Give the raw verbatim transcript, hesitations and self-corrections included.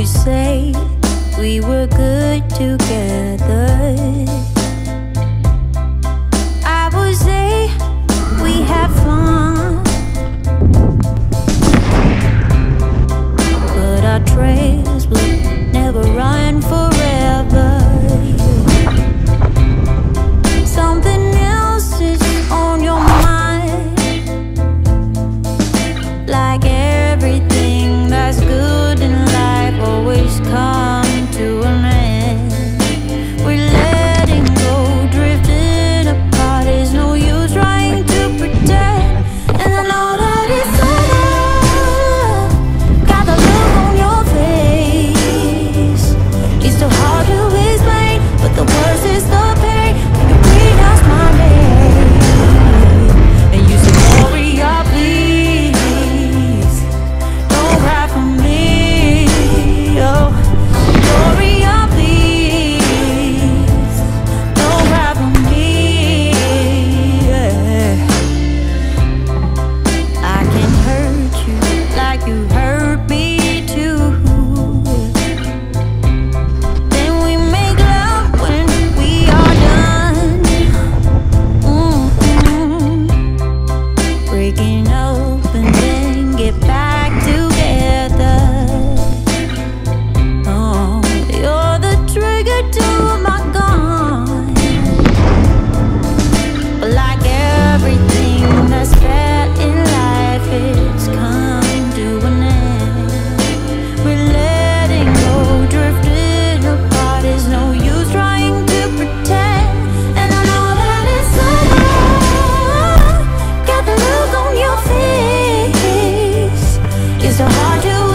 always say we were good together. I would say we had fun, but our trails would never run forever. Something else is on your mind, like everything that's good in life always come to an end. We're letting go, drifting apart. There's no use trying to pretend, and I know that it's over. Got the look on your face. It's so hard to explain, but the worst is the pain when you pronounce my name and you say, Gloria, please don't cry for me. Oh, Gloria, please don't cry for me. Yeah. I can hurt you like you hurt me too. Then we make love when we are done. Mm-mm. Breaking up and then get back together. Oh, you're the trigger to my gun. But like everything that's bad in life, it's come to an end. We're letting go, drifting apart. There's no use trying to pretend, and I know that it's over. Got the look on your face. It's so hard to